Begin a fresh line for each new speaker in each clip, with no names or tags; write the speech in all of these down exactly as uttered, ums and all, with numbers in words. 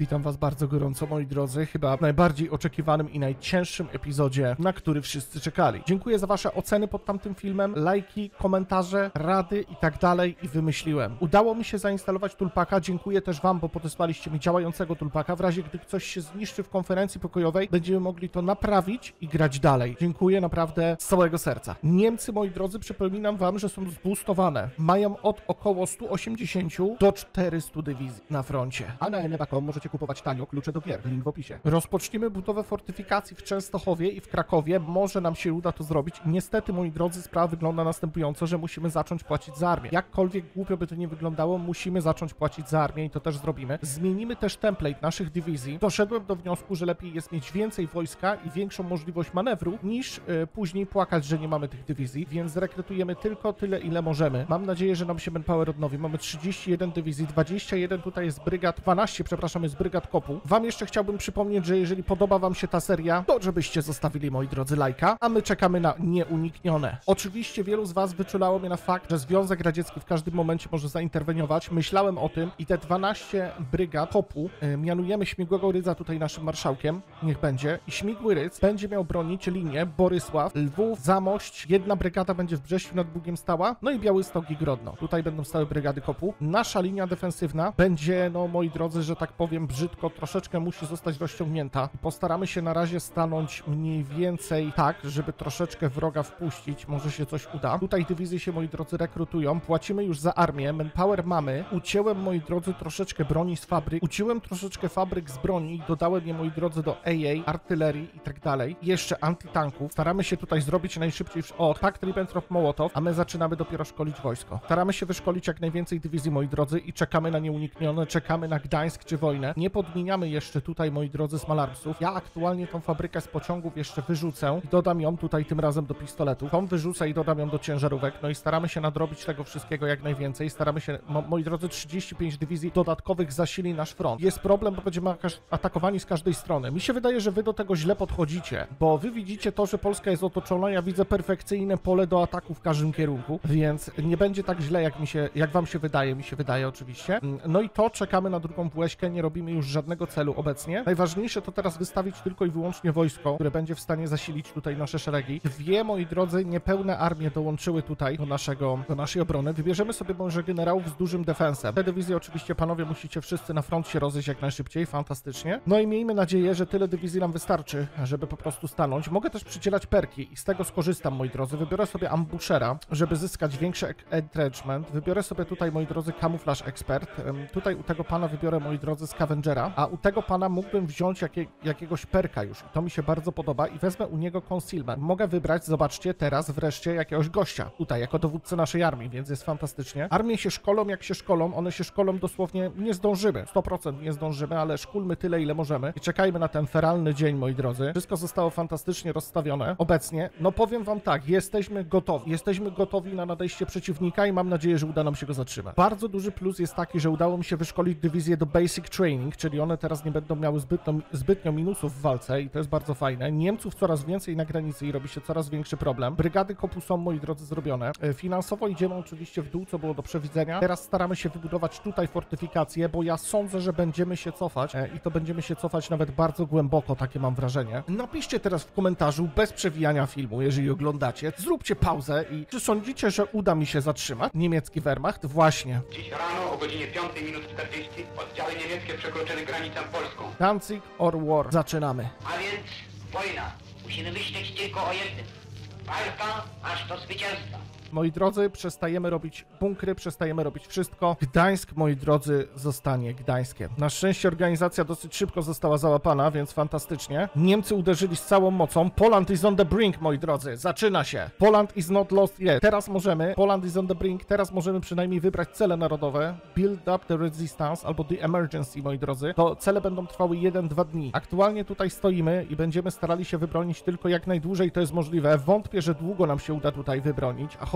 Witam was bardzo gorąco, moi drodzy, chyba w najbardziej oczekiwanym i najcięższym epizodzie, na który wszyscy czekali. Dziękuję za wasze oceny pod tamtym filmem, lajki, komentarze, rady i tak dalej i wymyśliłem. Udało mi się zainstalować Tulpaka, dziękuję też wam, bo podesłaliście mi działającego Tulpaka. W razie gdy coś się zniszczy w konferencji pokojowej, będziemy mogli to naprawić i grać dalej. Dziękuję naprawdę z całego serca. Niemcy, moi drodzy, przypominam wam, że są zboostowane. Mają od około stu osiemdziesięciu do czterystu dywizji na froncie. A na eneba kropka com możecie kupować tanio klucze do gier. Link w opisie. Rozpoczniemy budowę fortyfikacji w Częstochowie i w Krakowie. Może nam się uda to zrobić. Niestety, moi drodzy, sprawa wygląda następująco, że musimy zacząć płacić za armię. Jakkolwiek głupio by to nie wyglądało, musimy zacząć płacić za armię i to też zrobimy. Zmienimy też template naszych dywizji. Doszedłem do wniosku, że lepiej jest mieć więcej wojska i większą możliwość manewru, niż yy, później płakać, że nie mamy tych dywizji, więc rekrutujemy tylko tyle, ile możemy. Mam nadzieję, że nam się manpower odnowi. Mamy trzydzieści jeden dywizji, dwadzieścia jeden tutaj jest brygad, dwanaście, przepraszam, jest brygad kopu. Wam jeszcze chciałbym przypomnieć, że jeżeli podoba wam się ta seria, to żebyście zostawili, moi drodzy, lajka, a my czekamy na nieuniknione. Oczywiście wielu z was wyczulało mnie na fakt, że Związek Radziecki w każdym momencie może zainterweniować. Myślałem o tym i te dwanaście brygad kopu yy, mianujemy Śmigłego Rydza tutaj naszym marszałkiem, niech będzie. I Śmigły Rydz będzie miał bronić linię Borysław, Lwów, Zamość, jedna brygada będzie w Brześciu nad Bugiem stała, no i Białystok i Grodno. Tutaj będą stały brygady kopu. Nasza linia defensywna będzie, no moi drodzy, że tak powiem brzydko, troszeczkę musi zostać rozciągnięta. Postaramy się na razie stanąć mniej więcej tak, żeby troszeczkę wroga wpuścić, może się coś uda. Tutaj dywizje się, moi drodzy, rekrutują, płacimy już za armię, manpower mamy, ucięłem, moi drodzy, troszeczkę broni z fabryk, ucięłem troszeczkę fabryk z broni i dodałem je, moi drodzy, do A A, artylerii i tak dalej. Jeszcze antytanków. Staramy się tutaj zrobić najszybciej, o, tak, Ribbentrop-Mołotow, a my zaczynamy dopiero szkolić wojsko. Staramy się wyszkolić jak najwięcej dywizji, moi drodzy, i czekamy na nieuniknione, czekamy na Gdańsk czy wojnę. Nie podmieniamy jeszcze tutaj, moi drodzy, Smalarpsów. Ja aktualnie tą fabrykę z pociągów jeszcze wyrzucę i dodam ją tutaj tym razem do pistoletów. Tą wyrzucę i dodam ją do ciężarówek, no i staramy się nadrobić tego wszystkiego jak najwięcej. Staramy się, mo moi drodzy, trzydzieści pięć dywizji dodatkowych zasili nasz front. Jest problem, bo będziemy atakowani z każdej strony. Mi się wydaje, że wy do tego źle podchodzicie, bo wy widzicie to, że Polska jest otoczona, ja widzę perfekcyjne pole do ataku w każdym kierunku, więc nie będzie tak źle, jak mi się, jak wam się wydaje, mi się wydaje oczywiście. No i to czekamy na drugą Włeśkę, nie robimy już żadnego celu obecnie. Najważniejsze to teraz wystawić tylko i wyłącznie wojsko, które będzie w stanie zasilić tutaj nasze szeregi. Dwie, moi drodzy, niepełne armie dołączyły tutaj do naszego, do naszej obrony. Wybierzemy sobie może generałów z dużym defensem. Te dywizje oczywiście, panowie, musicie wszyscy na front się rozejść jak najszybciej, fantastycznie. No i miejmy nadzieję, że tyle dywizji nam wystarczy, żeby po prostu stanąć. Mogę też przydzielać perki i z tego skorzystam, moi drodzy. Wybiorę sobie ambushera, żeby zyskać większy entrenchment. Wybiorę sobie tutaj, moi drodzy, camouflage expert. Tutaj u tego pana wybiorę, moi drodzy, scavengera, a u tego pana mógłbym wziąć jakie, jakiegoś perka już. I to mi się bardzo podoba i wezmę u niego concealment. Mogę wybrać, zobaczcie, teraz wreszcie jakiegoś gościa tutaj, jako dowódcę naszej armii, więc jest fantastycznie. Armie się szkolą, jak się szkolą, one się szkolą dosłownie, nie zdążymy, sto procent nie zdążymy, ale szkulmy tyle, ile możemy i czekajmy na ten feralny dzień, moi drodzy. Wszystko zostało fantastycznie rozstawione. Obecnie, no powiem wam tak, jesteśmy gotowi. Jesteśmy gotowi na nadejście przeciwnika i mam nadzieję, że uda nam się go zatrzymać. Bardzo duży plus jest taki, że udało mi się wyszkolić dywizję do basic training, czyli one teraz nie będą miały zbytnio, zbytnio minusów w walce i to jest bardzo fajne. Niemców coraz więcej na granicy i robi się coraz większy problem. Brygady kopu są, moi drodzy, zrobione. Finansowo idziemy oczywiście w dół, co było do przewidzenia. Teraz staramy się wybudować tutaj fortyfikacje, bo ja sądzę, że będziemy się cofać i to będziemy się cofać nawet bardzo głęboko, takie mam wrażenie. Napiszcie teraz w komentarzu, bez przewijania filmu, jeżeli oglądacie, zróbcie pauzę i czy sądzicie, że uda mi się zatrzymać niemiecki Wehrmacht? Właśnie.
Dziś rano o godzinie piątej minut czterdzieści oddziały niemieckie przekroczyły granicę polską.
Danzig or war. Zaczynamy.
A więc wojna. Musimy myśleć tylko o jednym. Walka aż do zwycięstwa.
Moi drodzy, przestajemy robić bunkry, przestajemy robić wszystko. Gdańsk, moi drodzy, zostanie Gdańskiem. Na szczęście organizacja dosyć szybko została załapana, więc fantastycznie. Niemcy uderzyli z całą mocą. Poland is on the brink, moi drodzy. Zaczyna się. Poland is not lost yet. Teraz możemy, Poland is on the brink, teraz możemy przynajmniej wybrać cele narodowe. Build up the resistance albo the emergency, moi drodzy. To cele będą trwały jeden dwa dni. Aktualnie tutaj stoimy i będziemy starali się wybronić tylko jak najdłużej to jest możliwe. Wątpię, że długo nam się uda tutaj wybronić, a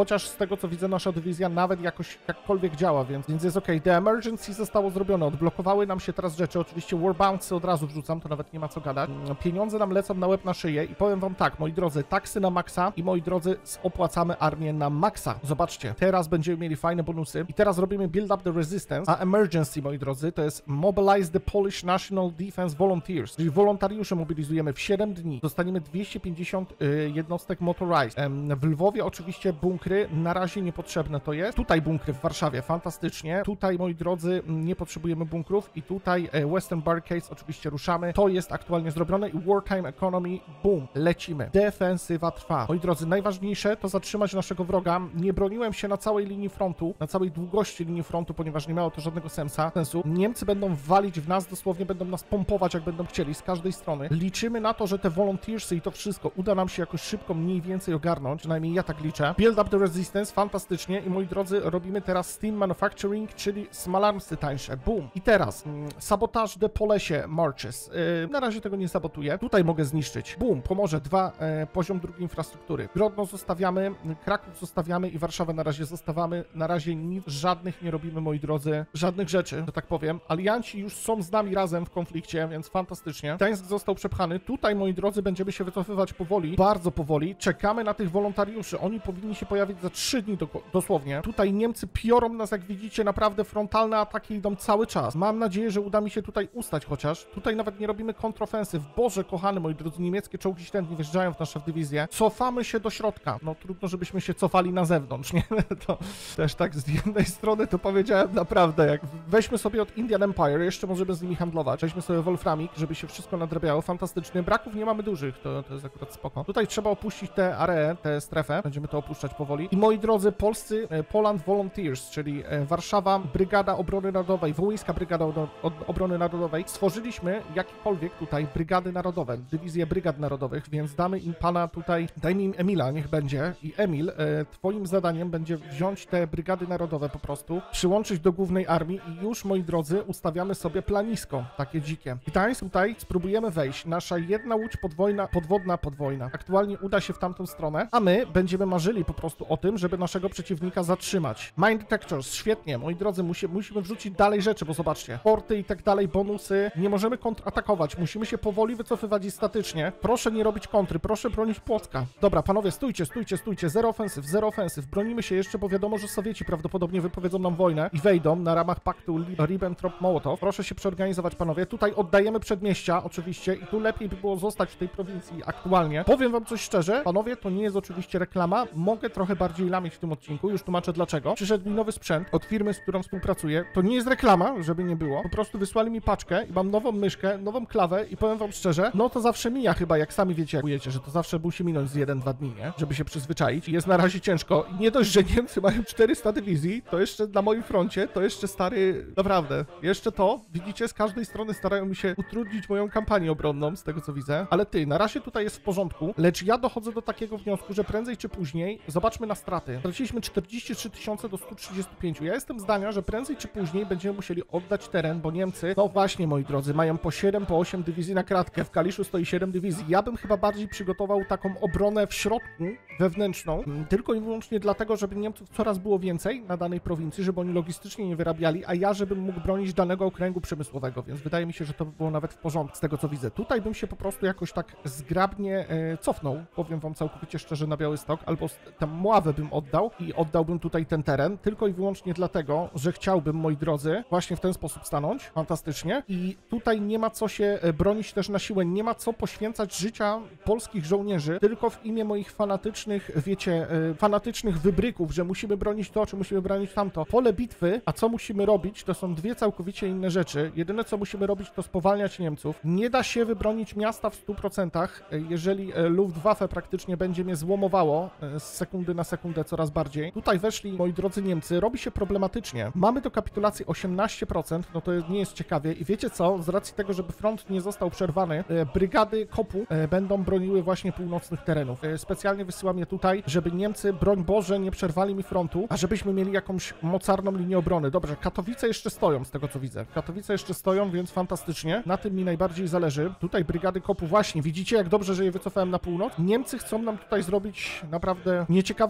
chociaż z tego co widzę nasza dywizja nawet jakoś jakkolwiek działa, więc, więc jest okej. The emergency zostało zrobione, odblokowały nam się teraz rzeczy, oczywiście warbouncy od razu wrzucam, to nawet nie ma co gadać. Pieniądze nam lecą na łeb na szyję i powiem wam tak, moi drodzy, taksy na maksa i moi drodzy, opłacamy armię na maksa. Zobaczcie, teraz będziemy mieli fajne bonusy i teraz robimy build up the resistance, a emergency, moi drodzy, to jest mobilize the Polish National Defense Volunteers, czyli wolontariusze mobilizujemy w siedem dni, dostaniemy dwieście pięćdziesiąt y, jednostek motorized. Em, w Lwowie oczywiście bunkry, na razie niepotrzebne to jest. Tutaj bunkry w Warszawie, fantastycznie. Tutaj, moi drodzy, nie potrzebujemy bunkrów i tutaj e, Western Barricades oczywiście ruszamy. To jest aktualnie zrobione i Wartime Economy, boom, lecimy. Defensywa trwa. Moi drodzy, najważniejsze to zatrzymać naszego wroga. Nie broniłem się na całej linii frontu, na całej długości linii frontu, ponieważ nie miało to żadnego sensa, sensu. Niemcy będą walić w nas, dosłownie będą nas pompować, jak będą chcieli, z każdej strony. Liczymy na to, że te volunteersy i to wszystko uda nam się jakoś szybko mniej więcej ogarnąć, przynajmniej ja tak liczę. Build up the resistance, fantastycznie i moi drodzy, robimy teraz steam manufacturing, czyli smalarmsy tańsze, boom. I teraz, mm, sabotaż de Polesie marches. Yy, na razie tego nie sabotuję. Tutaj mogę zniszczyć. Boom, pomoże. Dwa, e, poziom drugiej infrastruktury. Grodno zostawiamy, Kraków zostawiamy i Warszawę na razie zostawiamy. Na razie nic, żadnych nie robimy, moi drodzy, żadnych rzeczy, że tak powiem. Alianci już są z nami razem w konflikcie, więc fantastycznie. Gdańsk został przepchany. Tutaj, moi drodzy, będziemy się wycofywać powoli, bardzo powoli. Czekamy na tych wolontariuszy. Oni powinni się pojawić za trzy dni do, dosłownie. Tutaj Niemcy piorą nas, jak widzicie, naprawdę frontalne ataki idą cały czas. Mam nadzieję, że uda mi się tutaj ustać chociaż. Tutaj nawet nie robimy kontrofensyw. Boże kochany, moi drodzy, niemieckie czołgi średnie wjeżdżają w nasze dywizje. Cofamy się do środka. No trudno, żebyśmy się cofali na zewnątrz, nie? To też tak z jednej strony to powiedziałem naprawdę, jak weźmy sobie od Indian Empire, jeszcze możemy z nimi handlować. Weźmy sobie Wolframik, żeby się wszystko nadrabiało. Fantastycznie. Braków nie mamy dużych, to, to jest akurat spoko. Tutaj trzeba opuścić tę areę, tę strefę. Będziemy to opuszczać powoli. I moi drodzy, polscy e, Poland Volunteers, czyli e, Warszawa, Brygada Obrony Narodowej, Wołyńska Brygada od, od Obrony Narodowej. Stworzyliśmy jakiekolwiek tutaj brygady narodowe, dywizje brygad narodowych, więc damy im pana tutaj, dajmy im Emila, niech będzie. I Emil, e, twoim zadaniem będzie wziąć te brygady narodowe po prostu, przyłączyć do głównej armii i już, moi drodzy, ustawiamy sobie planisko, takie dzikie. Gdańsk tutaj spróbujemy wejść. Nasza jedna łódź podwojna, podwodna, podwojna. Aktualnie uda się w tamtą stronę, a my będziemy marzyli po prostu o tym, żeby naszego przeciwnika zatrzymać. Mine detectors, świetnie, moi drodzy, musi, musimy wrzucić dalej rzeczy, bo zobaczcie, porty i tak dalej, bonusy, nie możemy kontratakować, musimy się powoli wycofywać i statycznie. Proszę nie robić kontry, proszę bronić Płocka. Dobra, panowie, stójcie, stójcie, stójcie, zero ofensyw, zero ofensyw, bronimy się jeszcze, bo wiadomo, że Sowieci prawdopodobnie wypowiedzą nam wojnę i wejdą na ramach paktu Ribbentrop-Mołotow. Proszę się przeorganizować, panowie, tutaj oddajemy przedmieścia, oczywiście, i tu lepiej by było zostać w tej prowincji aktualnie. Powiem wam coś szczerze, panowie, to nie jest oczywiście reklama, mogę trochę bardziej lamić w tym odcinku, już tłumaczę dlaczego. Przyszedł mi nowy sprzęt od firmy, z którą współpracuję. To nie jest reklama, żeby nie było, po prostu wysłali mi paczkę i mam nową myszkę, nową klawę i powiem wam szczerze, no to zawsze mija chyba, jak sami wiecie, jak wiecie, że to zawsze musi minąć z jeden dwa dni, nie? Żeby się przyzwyczaić. I jest na razie ciężko. I nie dość, że Niemcy mają czterysta dywizji, to jeszcze na moim froncie, to jeszcze stary, naprawdę, jeszcze to, widzicie, z każdej strony starają mi się utrudnić moją kampanię obronną, z tego co widzę, ale ty, na razie tutaj jest w porządku, lecz ja dochodzę do takiego wniosku, że prędzej czy później, zobaczmy na straty. Straciliśmy czterdzieści trzy tysiące do stu trzydziestu pięciu. Ja jestem zdania, że prędzej czy później będziemy musieli oddać teren, bo Niemcy, no właśnie, moi drodzy, mają po siedem, po osiem dywizji na kratkę, w Kaliszu stoi siedem dywizji. Ja bym chyba bardziej przygotował taką obronę w środku, wewnętrzną, tylko i wyłącznie dlatego, żeby Niemców coraz było więcej na danej prowincji, żeby oni logistycznie nie wyrabiali, a ja żebym mógł bronić danego okręgu przemysłowego, więc wydaje mi się, że to by było nawet w porządku z tego, co widzę. Tutaj bym się po prostu jakoś tak zgrabnie e, cofnął, powiem wam całkowicie szczerze, na Białystok, albo tę Mławę bym oddał i oddałbym tutaj ten teren, tylko i wyłącznie dlatego, że chciałbym, moi drodzy, właśnie w ten sposób stanąć, fantastycznie, i tutaj nie ma co się bronić też na siłę, nie ma co poświęcać życia polskich żołnierzy, tylko w imię moich fanatycznych, wiecie, fanatycznych wybryków, że musimy bronić to, czy musimy bronić tamto. Pole bitwy, a co musimy robić, to są dwie całkowicie inne rzeczy. Jedyne, co musimy robić, to spowalniać Niemców. Nie da się wybronić miasta w stu procentach, jeżeli Luftwaffe praktycznie będzie mnie złomowało z sekundy na sekundę coraz bardziej. Tutaj weszli, moi drodzy Niemcy, robi się problematycznie. Mamy do kapitulacji osiemnaście procent, no to nie jest ciekawie i wiecie co, z racji tego, żeby front nie został przerwany, brygady kopu będą broniły właśnie północnych terenów. Specjalnie wysyłam je tutaj, żeby Niemcy, broń Boże, nie przerwali mi frontu, a żebyśmy mieli jakąś mocarną linię obrony. Dobrze, Katowice jeszcze stoją, z tego co widzę. Katowice jeszcze stoją, więc fantastycznie. Na tym mi najbardziej zależy. Tutaj brygady kopu, właśnie, widzicie jak dobrze, że je wycofałem na północ. Niemcy chcą nam tutaj zrobić naprawdę nieciekawą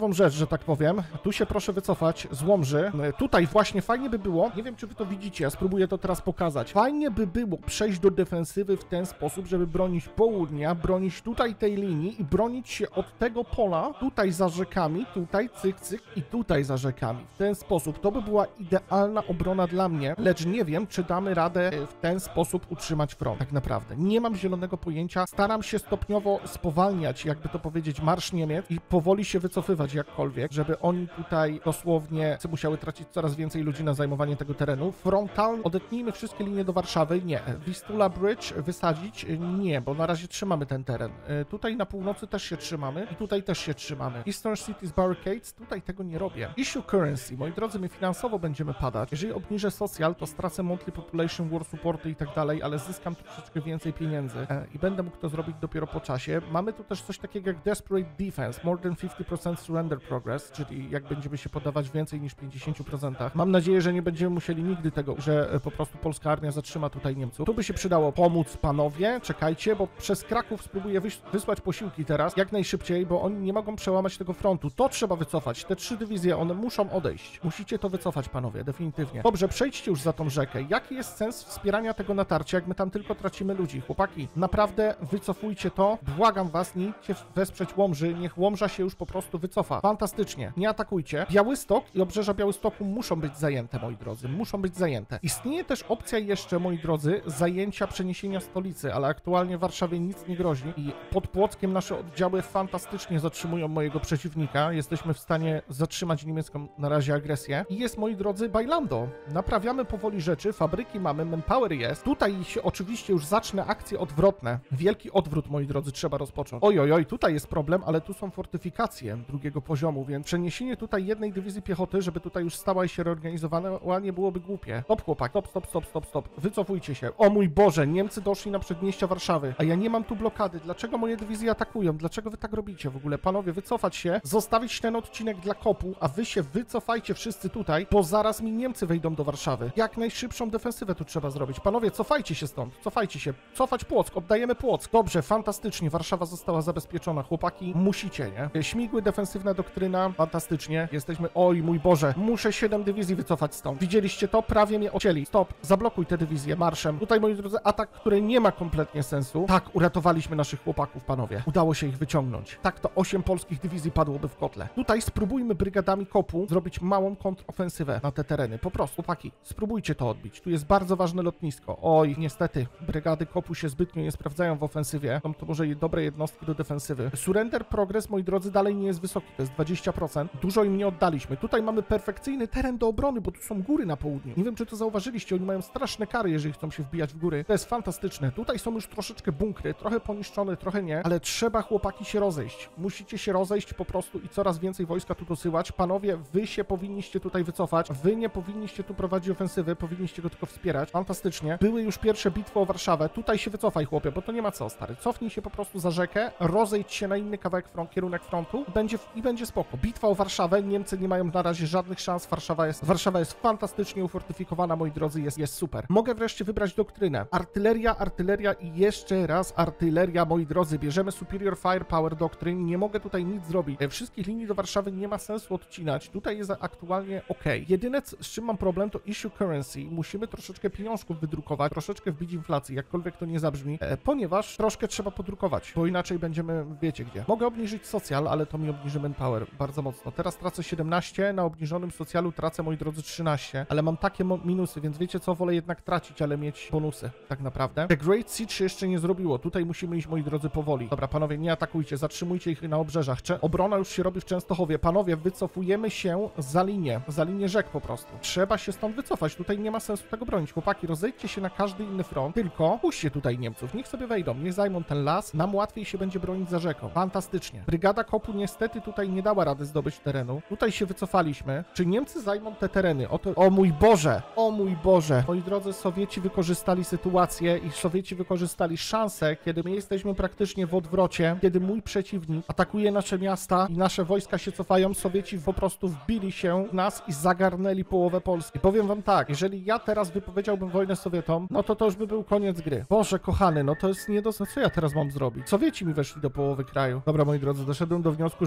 ciekawą rzecz, że tak powiem. Tu się proszę wycofać z Łomży. Tutaj właśnie fajnie by było, nie wiem czy wy to widzicie, ja spróbuję to teraz pokazać. Fajnie by było przejść do defensywy w ten sposób, żeby bronić południa, bronić tutaj tej linii i bronić się od tego pola, tutaj za rzekami, tutaj cyk, cyk i tutaj za rzekami. W ten sposób to by była idealna obrona dla mnie, lecz nie wiem, czy damy radę w ten sposób utrzymać front, tak naprawdę. Nie mam zielonego pojęcia, staram się stopniowo spowalniać, jakby to powiedzieć, marsz Niemiec i powoli się wycofywać jakkolwiek, żeby oni tutaj dosłownie musiały tracić coraz więcej ludzi na zajmowanie tego terenu. Frontalnie odetnijmy wszystkie linie do Warszawy, nie. Vistula Bridge wysadzić, nie, bo na razie trzymamy ten teren. Tutaj na północy też się trzymamy i tutaj też się trzymamy. Eastern Cities Barricades, tutaj tego nie robię. Issue Currency, moi drodzy, my finansowo będziemy padać. Jeżeli obniżę social, to stracę monthly population, war supporty i tak dalej, ale zyskam troszeczkę więcej pieniędzy i będę mógł to zrobić dopiero po czasie. Mamy tu też coś takiego jak Desperate Defense, more than fifty percent surrender progress, czyli jak będziemy się podawać więcej niż pięćdziesiąt procent. Mam nadzieję, że nie będziemy musieli nigdy tego, że po prostu polska armia zatrzyma tutaj Niemców. Tu by się przydało pomóc panowie, czekajcie, bo przez Kraków spróbuję wys wysłać posiłki teraz jak najszybciej, bo oni nie mogą przełamać tego frontu. To trzeba wycofać. Te trzy dywizje, one muszą odejść. Musicie to wycofać, panowie, definitywnie. Dobrze, przejdźcie już za tą rzekę. Jaki jest sens wspierania tego natarcia, jak my tam tylko tracimy ludzi? Chłopaki, naprawdę wycofujcie to. Błagam was, nie idźcie wesprzeć Łomży. Niech Łomża się już po prostu wycofa. Fantastycznie. Nie atakujcie. Białystok i obrzeża Białystoku muszą być zajęte, moi drodzy. Muszą być zajęte. Istnieje też opcja jeszcze, moi drodzy, zajęcia, przeniesienia stolicy, ale aktualnie w Warszawie nic nie grozi i pod Płockiem nasze oddziały fantastycznie zatrzymują mojego przeciwnika. Jesteśmy w stanie zatrzymać niemiecką na razie agresję. I jest, moi drodzy, Bailando. Naprawiamy powoli rzeczy, fabryki mamy, manpower jest. Tutaj się oczywiście już zacznę akcje odwrotne. Wielki odwrót, moi drodzy, trzeba rozpocząć. Oj, oj, oj, tutaj jest problem, ale tu są fortyfikacje drugiego poziomu, więc przeniesienie tutaj jednej dywizji piechoty, żeby tutaj już stała i się reorganizowana, nie byłoby głupie. Stop, chłopak, stop, stop, stop, stop, stop. Wycofujcie się. O mój Boże, Niemcy doszli na przedmieścia Warszawy, a ja nie mam tu blokady. Dlaczego moje dywizje atakują? Dlaczego wy tak robicie w ogóle? Panowie, wycofać się, zostawić ten odcinek dla kopu, a wy się wycofajcie wszyscy tutaj, bo zaraz mi Niemcy wejdą do Warszawy. Jak najszybszą defensywę tu trzeba zrobić. Panowie, cofajcie się stąd, cofajcie się. Cofać Płock, oddajemy Płock. Dobrze, fantastycznie, Warszawa została zabezpieczona. Chłopaki, musicie, nie? Śmigły, defensywna doktryna, fantastycznie. Jesteśmy, oj mój Boże, muszę siedem dywizji wycofać stąd. Widzieliście to? Prawie mnie ocięli. Stop, zablokuj te dywizje marszem. Tutaj, moi drodzy, atak, który nie ma kompletnie sensu. Tak, uratowaliśmy naszych chłopaków, panowie. Udało się ich wyciągnąć. Tak, to osiem polskich dywizji padłoby w kotle. Tutaj spróbujmy brygadami kopu zrobić małą kontrofensywę na te tereny. Po prostu, chłopaki, spróbujcie to odbić. Tu jest bardzo ważne lotnisko. Oj, niestety, brygady kopu się zbytnio nie sprawdzają w ofensywie. Są to może dobre jednostki do defensywy. Surrender progress, moi drodzy, dalej nie jest wysoki. To jest dwadzieścia procent. Dużo im nie oddaliśmy. Tutaj mamy perfekcyjny teren do obrony, bo tu są góry na południu. Nie wiem, czy to zauważyliście. Oni mają straszne kary, jeżeli chcą się wbijać w góry. To jest fantastyczne. Tutaj są już troszeczkę bunkry, trochę poniszczone, trochę nie, ale trzeba, chłopaki, się rozejść. Musicie się rozejść po prostu i coraz więcej wojska tu dosyłać. Panowie, wy się powinniście tutaj wycofać. Wy nie powinniście tu prowadzić ofensywy, powinniście go tylko wspierać. Fantastycznie. Były już pierwsze bitwy o Warszawę. Tutaj się wycofaj, chłopie, bo to nie ma co, stary. Cofnij się po prostu za rzekę, rozejdź się na inny kawałek front, kierunek frontu i będzie, i będzie spoko. Bitwa o Warszawę. Niemcy nie mają na razie żadnych szans. Warszawa jest, Warszawa jest fantastycznie ufortyfikowana, moi drodzy, jest, jest super. Mogę wreszcie wybrać doktrynę. Artyleria, artyleria i jeszcze raz artyleria, moi drodzy. Bierzemy Superior Firepower Doctrine. Nie mogę tutaj nic zrobić. Wszystkich linii do Warszawy nie ma sensu odcinać. Tutaj jest aktualnie ok. Jedyne, z czym mam problem, to issue currency. Musimy troszeczkę pieniążków wydrukować, troszeczkę wbić inflacji, jakkolwiek to nie zabrzmi, e, ponieważ troszkę trzeba podrukować, bo inaczej będziemy, wiecie gdzie. Mogę obniżyć social, ale to mi obniży manpower bardzo mocno. Teraz tracę siedemnaście, na obniżonym socjalu tracę, moi drodzy, trzynaście, ale mam takie minusy, więc wiecie co, wolę jednak tracić, ale mieć bonusy, tak naprawdę. The Great Siege się jeszcze nie zrobiło. Tutaj musimy iść, moi drodzy, powoli. Dobra, panowie, nie atakujcie, zatrzymujcie ich na obrzeżach. Cze obrona już się robi w Częstochowie. Panowie, wycofujemy się za linię, za linię rzek po prostu. Trzeba się stąd wycofać. Tutaj nie ma sensu tego bronić. Chłopaki, rozejdźcie się na każdy inny front, tylko puśćcie tutaj Niemców. Niech sobie wejdą, niech zajmą ten las. Nam łatwiej się będzie bronić za rzeką. Fantastycznie. Brygada kopu niestety tutaj nie dała rady zdobyć terenu. Tutaj się wycofaliśmy. Czy Niemcy zajmą te tereny? O, to... o mój Boże! O mój Boże! Moi drodzy, Sowieci wykorzystali sytuację i Sowieci wykorzystali szansę, kiedy my jesteśmy praktycznie w odwrocie, kiedy mój przeciwnik atakuje nasze miasta i nasze wojska się cofają. Sowieci po prostu wbili się w nas i zagarnęli połowę Polski. Powiem wam tak, jeżeli ja teraz wypowiedziałbym wojnę Sowietom, no to to już by był koniec gry. Boże kochany, no to jest nie do... No co ja teraz mam zrobić? Sowieci mi weszli do połowy kraju. Dobra, moi drodzy, doszedłem do wniosku, że nie ma co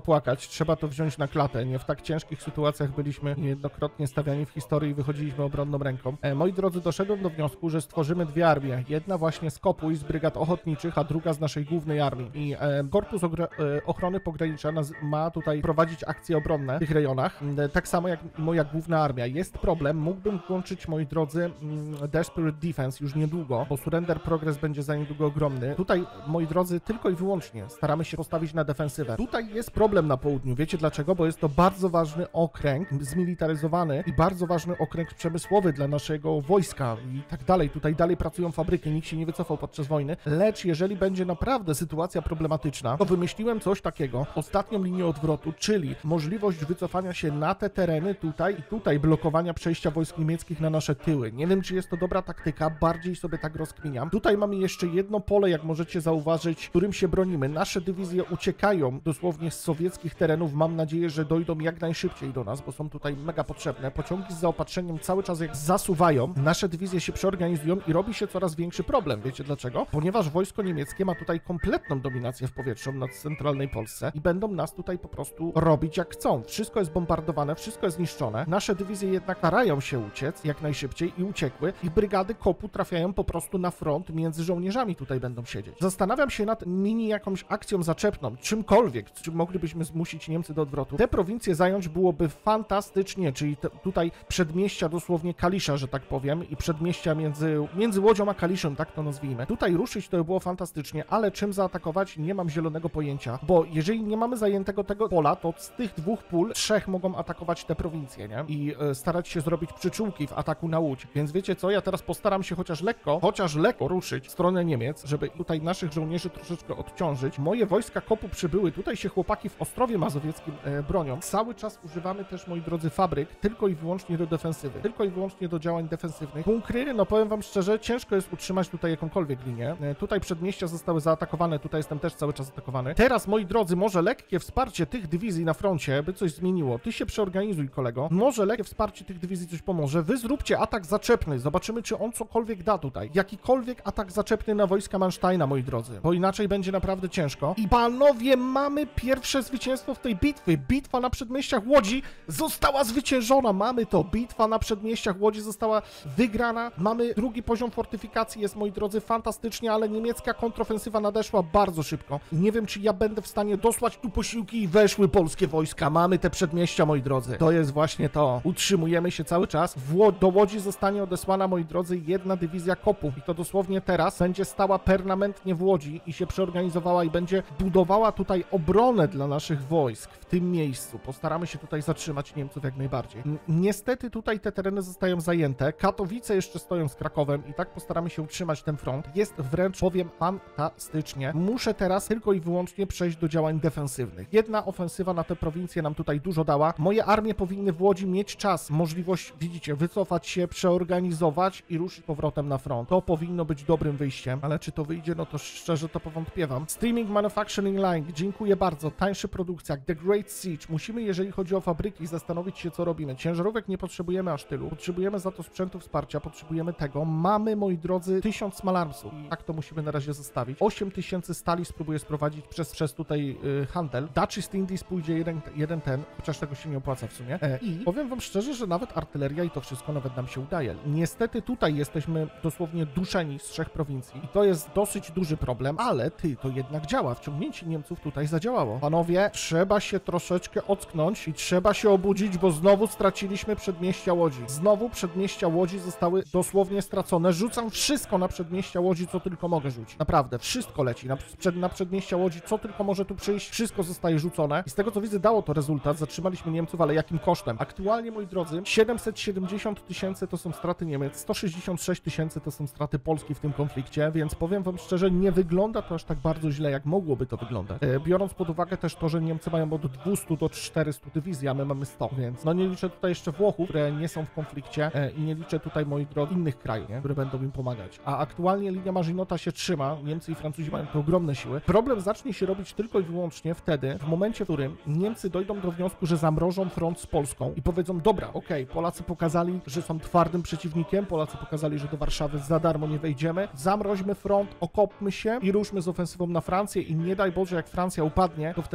płakać, trzeba to wziąć na klatę. Nie w tak ciężkich sytuacjach byliśmy niejednokrotnie stawiani w historii i wychodziliśmy obronną ręką. E, moi drodzy, doszedłem do wniosku, że stworzymy dwie armie. Jedna właśnie z Kopu i z brygad ochotniczych, a druga z naszej głównej armii. I e, Korpus Ogr e, Ochrony Pogranicza ma tutaj prowadzić akcje obronne w tych rejonach, e, tak samo jak moja główna armia. Jest problem, mógłbym włączyć, moi drodzy, mm, Desperate Defense już niedługo, bo Surrender Progress będzie za niedługo ogromny. Tutaj, moi drodzy, tylko i wyłącznie staramy się postawić na defensywę. Tutaj jest problem na południu. Wiecie dlaczego? Bo jest to bardzo ważny okręg, zmilitaryzowany i bardzo ważny okręg przemysłowy dla naszego wojska i tak dalej. Tutaj dalej pracują fabryki, nikt się nie wycofał podczas wojny, lecz jeżeli będzie naprawdę sytuacja problematyczna, to wymyśliłem coś takiego, ostatnią linię odwrotu, czyli możliwość wycofania się na te tereny tutaj i tutaj, blokowania przejścia wojsk niemieckich na nasze tyły. Nie wiem, czy jest to dobra taktyka, bardziej sobie tak rozkminiam. Tutaj mamy jeszcze jedno pole, jak możecie zauważyć, którym się bronimy. Nasze dywizje uciekają dosłownie z sowieckich terenów. Mam nadzieję, że dojdą jak najszybciej do nas, bo są tutaj mega potrzebne. Pociągi z zaopatrzeniem cały czas jak zasuwają. Nasze dywizje się przeorganizują i robi się coraz większy problem. Wiecie dlaczego? Ponieważ wojsko niemieckie ma tutaj kompletną dominację w powietrzu nad centralnej Polsce i będą nas tutaj po prostu robić jak chcą. Wszystko jest bombardowane, wszystko jest zniszczone. Nasze dywizje jednak starają się uciec jak najszybciej i uciekły. Ich brygady Kopu trafiają po prostu na front, między żołnierzami tutaj będą siedzieć. Zastanawiam się nad mini jakąś akcją zaczepną, czymkolwiek, czym moglibyśmy zmusić Niemcy do odwrotu. Te prowincje zająć byłoby fantastycznie, czyli te, tutaj przedmieścia dosłownie Kalisza, że tak powiem, i przedmieścia między, między Łodzią a Kaliszem, tak to nazwijmy. Tutaj ruszyć to by było fantastycznie, ale czym zaatakować nie mam zielonego pojęcia, bo jeżeli nie mamy zajętego tego pola, to z tych dwóch pól trzech mogą atakować te prowincje, nie? I e, starać się zrobić przyczółki w ataku na Łódź. Więc wiecie co, ja teraz postaram się chociaż lekko, chociaż lekko ruszyć w stronę Niemiec, żeby tutaj naszych żołnierzy troszeczkę odciążyć. Moje wojska Kopu przybyły, tutaj się chłopaki w Ostrowie Mazowieckim e, bronią. Cały czas używamy też, moi drodzy, fabryk tylko i wyłącznie do defensywy, tylko i wyłącznie do działań defensywnych. Bunkry, no powiem wam szczerze, ciężko jest utrzymać tutaj jakąkolwiek linię. E, tutaj przedmieścia zostały zaatakowane, tutaj jestem też cały czas atakowany. Teraz, moi drodzy, może lekkie wsparcie tych dywizji na froncie by coś zmieniło. Ty się przeorganizuj, kolego. Może lekkie wsparcie tych dywizji coś pomoże. Wy zróbcie atak zaczepny. Zobaczymy, czy on cokolwiek da tutaj. Jakikolwiek atak zaczepny na wojska Mansteina, moi drodzy. Bo inaczej będzie naprawdę ciężko. I panowie, mamy pierwsze zwycięstwo w tej bitwy. Bitwa na przedmieściach Łodzi została zwyciężona. Mamy to. Bitwa na przedmieściach Łodzi została wygrana. Mamy drugi poziom fortyfikacji. Jest, moi drodzy, fantastycznie, ale niemiecka kontrofensywa nadeszła bardzo szybko. Nie wiem, czy ja będę w stanie dosłać tu posiłki i weszły polskie wojska. Mamy te przedmieścia, moi drodzy. To jest właśnie to. Utrzymujemy się cały czas. W do Łodzi zostanie odesłana, moi drodzy, jedna dywizja Kopu. I to dosłownie teraz będzie stała permanentnie w Łodzi i się przeorganizowała i będzie budowała tutaj obronę dla naszych wojsk w tym miejscu. Postaramy się tutaj zatrzymać Niemców jak najbardziej. N niestety tutaj te tereny zostają zajęte. Katowice jeszcze stoją z Krakowem i tak postaramy się utrzymać ten front. Jest wręcz, powiem, fantastycznie. Muszę teraz tylko i wyłącznie przejść do działań defensywnych. Jedna ofensywa na te prowincje nam tutaj dużo dała. Moje armie powinny w Łodzi mieć czas, możliwość, widzicie, wycofać się, przeorganizować i ruszyć powrotem na front. To powinno być dobrym wyjściem, ale czy to wyjdzie, no to szczerze to powątpiewam. Streaming Manufacturing Line, dziękuję bardzo. Tańsza produkcja, The Great Siege. Musimy, jeżeli chodzi o fabryki, zastanowić się, co robimy. Ciężarówek nie potrzebujemy aż tylu. Potrzebujemy za to sprzętu wsparcia, potrzebujemy tego. Mamy, moi drodzy, tysiąc Small Armsów i tak to musimy na razie zostawić. osiem tysięcy stali spróbuję sprowadzić przez, przez tutaj yy, handel. Dutch East Indies pójdzie jeden, jeden ten, chociaż tego się nie opłaca w sumie. E, I powiem wam szczerze, że nawet artyleria i to wszystko nawet nam się udaje. Niestety tutaj jesteśmy dosłownie duszeni z trzech prowincji i to jest dosyć duży problem, ale ty, to jednak działa. Wciągnięcie Niemców tutaj zadziałało. Panowie, trzeba się troszeczkę ocknąć i trzeba się obudzić, bo znowu straciliśmy przedmieścia Łodzi. Znowu przedmieścia Łodzi zostały dosłownie stracone. Rzucam wszystko na przedmieścia Łodzi, co tylko mogę rzucić. Naprawdę, wszystko leci na, przed, na przedmieścia Łodzi, co tylko może tu przyjść, wszystko zostaje rzucone. I z tego, co widzę, dało to rezultat. Zatrzymaliśmy Niemców, ale jakim kosztem? Aktualnie, moi drodzy, siedemset siedemdziesiąt tysięcy to są straty Niemiec, sto sześćdziesiąt sześć tysięcy to są straty Polski w tym konflikcie, więc powiem wam szczerze, nie wygląda to aż tak bardzo źle, jak mogłoby to wyglądać. E, biorąc pod uwagę też to, że Niemcy mają od dwieście do czterystu dywizji, a my mamy sto, więc no nie liczę tutaj jeszcze Włochów, które nie są w konflikcie e, i nie liczę tutaj, moi drodzy, innych krajów, nie? Które będą im pomagać. A aktualnie linia Maginota się trzyma, Niemcy i Francuzi mają tu ogromne siły. Problem zacznie się robić tylko i wyłącznie wtedy, w momencie, w którym Niemcy dojdą do wniosku, że zamrożą front z Polską i powiedzą, dobra, okej, okay, Polacy pokazali, że są twardym przeciwnikiem, Polacy pokazali, że do Warszawy za darmo nie wejdziemy, zamroźmy front, okopmy się i ruszmy z ofensywą na Francję i nie daj Boże, jak Francja upadnie, to wtedy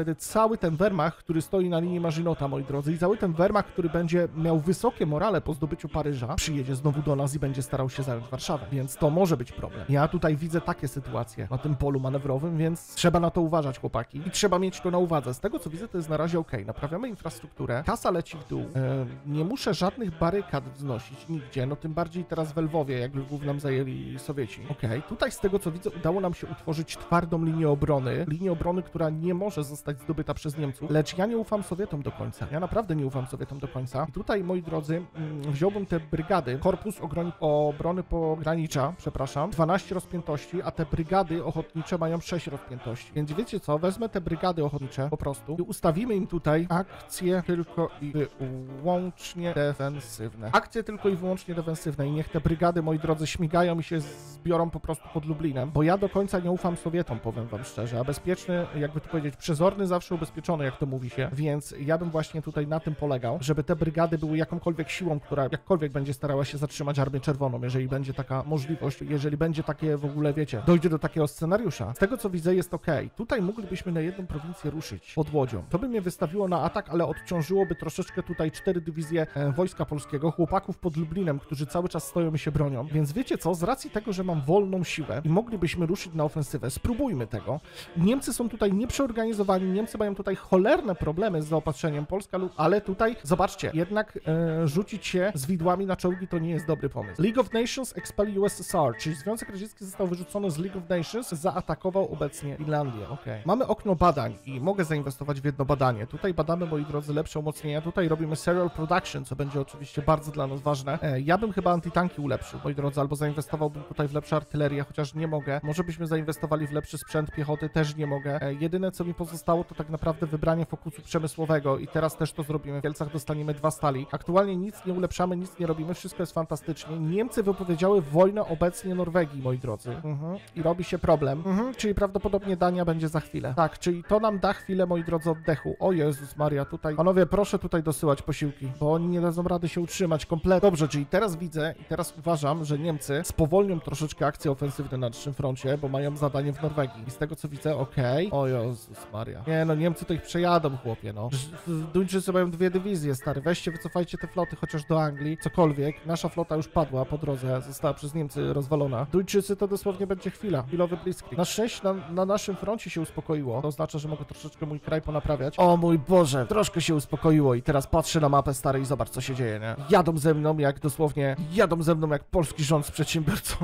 wtedy cały ten Wehrmacht, który stoi na linii Maginota, moi drodzy, i cały ten Wehrmacht, który będzie miał wysokie morale po zdobyciu Paryża, przyjedzie znowu do nas i będzie starał się zająć Warszawę, więc to może być problem. Ja tutaj widzę takie sytuacje na tym polu manewrowym, więc trzeba na to uważać, chłopaki, i trzeba mieć to na uwadze. Z tego, co widzę, to jest na razie ok. Naprawiamy infrastrukturę, kasa leci w dół, e, nie muszę żadnych barykad wznosić nigdzie, no tym bardziej teraz w Lwowie, jak Lwów nam zajęli Sowieci. Ok, tutaj z tego, co widzę, udało nam się utworzyć twardą linię obrony, linię obrony, która nie może zostać zdobyta przez Niemców, lecz ja nie ufam Sowietom do końca. Ja naprawdę nie ufam Sowietom do końca. I tutaj, moi drodzy, wziąłbym te brygady, korpus obrony, obrony pogranicza, przepraszam, dwanaście rozpiętości, a te brygady ochotnicze mają sześć rozpiętości. Więc wiecie co, wezmę te brygady ochotnicze po prostu i ustawimy im tutaj akcje tylko i wyłącznie defensywne. Akcje tylko i wyłącznie defensywne i niech te brygady, moi drodzy, śmigają i się zbiorą po prostu pod Lublinem, bo ja do końca nie ufam Sowietom, powiem wam szczerze, a bezpieczny, jakby to powiedzieć, przezorny zawsze ubezpieczony, jak to mówi się, więc ja bym właśnie tutaj na tym polegał, żeby te brygady były jakąkolwiek siłą, która jakkolwiek będzie starała się zatrzymać Armię Czerwoną, jeżeli będzie taka możliwość, jeżeli będzie takie w ogóle, wiecie, dojdzie do takiego scenariusza. Z tego, co widzę, jest ok. Tutaj moglibyśmy na jedną prowincję ruszyć pod Łodzią. To by mnie wystawiło na atak, ale odciążyłoby troszeczkę tutaj cztery dywizje e, Wojska Polskiego, chłopaków pod Lublinem, którzy cały czas stoją i się bronią. Więc wiecie co, z racji tego, że mam wolną siłę i moglibyśmy ruszyć na ofensywę, spróbujmy tego. Niemcy są tutaj nieprzeorganizowani, Niemcy mają tutaj cholerne problemy z zaopatrzeniem, Polska lub... Ale tutaj, zobaczcie, jednak e, rzucić się z widłami na czołgi to nie jest dobry pomysł. League of Nations expel U S S R, czyli Związek Radziecki został wyrzucony z League of Nations, zaatakował obecnie Irlandię. Ok. Mamy okno badań i mogę zainwestować w jedno badanie. Tutaj badamy, moi drodzy, lepsze umocnienia. Tutaj robimy serial production, co będzie oczywiście bardzo dla nas ważne. E, ja bym chyba antytanki ulepszył, moi drodzy, albo zainwestowałbym tutaj w lepszą artylerię, chociaż nie mogę. Może byśmy zainwestowali w lepszy sprzęt piechoty, też nie mogę. E, jedyne, co mi pozostało, to tak naprawdę wybranie fokusu przemysłowego i teraz też to zrobimy. W Kielcach dostaniemy dwa stali. Aktualnie nic nie ulepszamy, nic nie robimy, wszystko jest fantastycznie. Niemcy wypowiedziały wojnę obecnie Norwegii, moi drodzy. Mhm. I robi się problem. Mhm. Czyli prawdopodobnie Dania będzie za chwilę. Tak, czyli to nam da chwilę, moi drodzy, oddechu. O Jezus Maria, tutaj... Panowie, proszę tutaj dosyłać posiłki, bo oni nie dadzą rady się utrzymać kompletnie. Dobrze, czyli teraz widzę i teraz uważam, że Niemcy spowolnią troszeczkę akcje ofensywne na naszym froncie, bo mają zadanie w Norwegii. I z tego, co widzę, okej. Okay. O Jezus Maria. Nie no, Niemcy to ich przejadą, chłopie, no. Duńczycy mają dwie dywizje, stary. Weźcie, wycofajcie te floty chociaż do Anglii, cokolwiek. Nasza flota już padła po drodze, została przez Niemcy rozwalona. Duńczycy to dosłownie będzie chwila, chwilowy blitzkrieg. Na szczęście na, na naszym froncie się uspokoiło. To oznacza, że mogę troszeczkę mój kraj ponaprawiać. O mój Boże, troszkę się uspokoiło i teraz patrzę na mapę, stary, i zobacz, co się dzieje, nie? Jadą ze mną jak dosłownie, jadą ze mną jak polski rząd z przedsiębiorcą.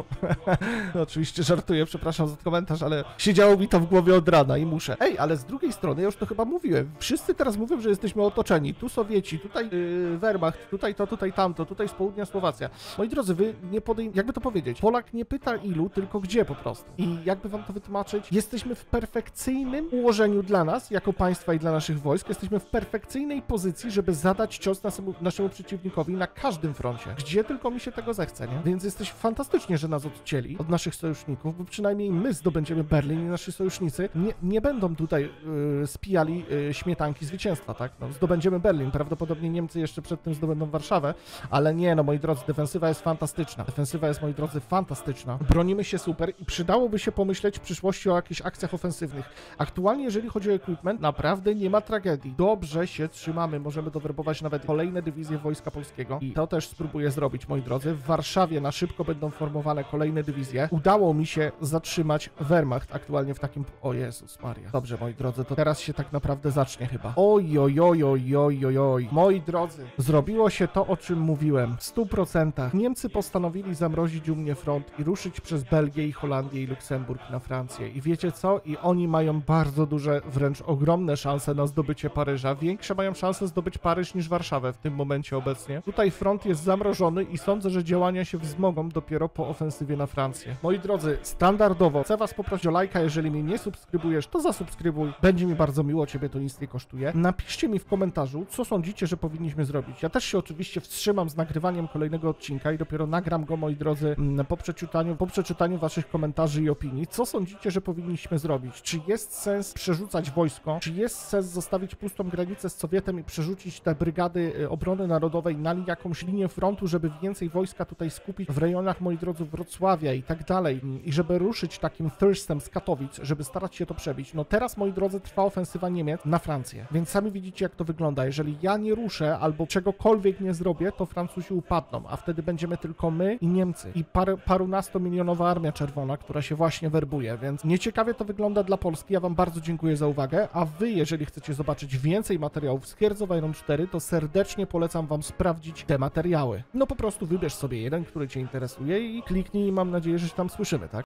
No, oczywiście żartuję, przepraszam za komentarz, ale siedziało mi to w głowie od rana i muszę. Ej, ale z drugiej strony, ja już to chyba mówiłem, wszyscy teraz mówią, że jesteśmy otoczeni. Tu Sowieci, tutaj yy, Wehrmacht, tutaj to, tutaj tamto, tutaj z południa Słowacja. Moi drodzy, wy nie podejm... jakby to powiedzieć, Polak nie pyta ilu, tylko gdzie po prostu. I jakby wam to wytłumaczyć, jesteśmy w perfekcyjnym ułożeniu dla nas, jako państwa i dla naszych wojsk, jesteśmy w perfekcyjnej pozycji, żeby zadać cios naszemu, naszemu przeciwnikowi na każdym froncie, gdzie tylko mi się tego zechce, nie? Więc jesteś fantastycznie, że nas odcięli od naszych sojuszników, bo przynajmniej my zdobędziemy Berlin i nasi sojusznicy nie, nie będą tutaj yy, spijali yy, śmietanki zwycięstwa, tak? No, zdobędziemy Berlin, prawdopodobnie Niemcy jeszcze przed tym zdobędą Warszawę, ale nie, no moi drodzy, defensywa jest fantastyczna. Defensywa jest, moi drodzy, fantastyczna. Bronimy się super i przydałoby się pomyśleć w przyszłości o jakichś akcjach ofensywnych. Aktualnie, jeżeli chodzi o equipment, naprawdę nie ma tragedii. Dobrze się trzymamy, możemy dowerbować nawet kolejne dywizje Wojska Polskiego i to też spróbuję zrobić, moi drodzy. W Warszawie na szybko będą formowane kolejne dywizje. Udało mi się zatrzymać Wehrmacht aktualnie w takim... O Jezus Maria. Dobrze, moi drodzy, to teraz się tak naprawdę zacznie chyba. Oj, oj, oj, oj, oj, oj, oj. Moi drodzy, zrobiło się to, o czym mówiłem. W stu procentach. Niemcy postanowili zamrozić u mnie front i ruszyć przez Belgię i Holandię i Luksemburg na Francję. I wiecie co? I oni mają bardzo duże, wręcz ogromne szanse na zdobycie Paryża. Większe mają szanse zdobyć Paryż niż Warszawę w tym momencie obecnie. Tutaj front jest zamrożony i sądzę, że działania się wzmogą dopiero po ofensywie na Francję. Moi drodzy, standardowo chcę was poprosić o lajka, jeżeli mnie nie subskrybujesz, to zasubskrybuj. Będzie mi bardzo miło, ciebie to nic nie kosztuje. Napiszcie mi w komentarzu, co sądzicie, że powinniśmy zrobić. Ja też się oczywiście wstrzymam z nagrywaniem kolejnego odcinka i dopiero nagram go, moi drodzy, po przeczytaniu, po przeczytaniu waszych komentarzy i opinii. Co sądzicie, że powinniśmy zrobić? Czy jest sens przerzucać wojsko? Czy jest sens zostawić pustą granicę z Sowietem i przerzucić te brygady obrony narodowej na jakąś linię frontu, żeby więcej wojska tutaj skupić w rejonach, moi drodzy, Wrocławia i tak dalej, i żeby ruszyć takim thirstem z Katowic, żeby starać się to przebić? No teraz, moi drodzy, trwa ofensywa Niemiec na Francję. Więc sami widzicie, jak to wygląda. Jeżeli ja nie ruszę albo czegokolwiek nie zrobię, to Francuzi upadną, a wtedy będziemy tylko my i Niemcy i par, parunastomilionowa Armia Czerwona, która się właśnie werbuje, więc nieciekawie to wygląda dla Polski. Ja wam bardzo dziękuję za uwagę, a wy, jeżeli chcecie zobaczyć więcej materiałów z Hearts of Iron cztery, to serdecznie polecam wam sprawdzić te materiały. No po prostu wybierz sobie jeden, który cię interesuje i kliknij i mam nadzieję, że się tam słyszymy, tak?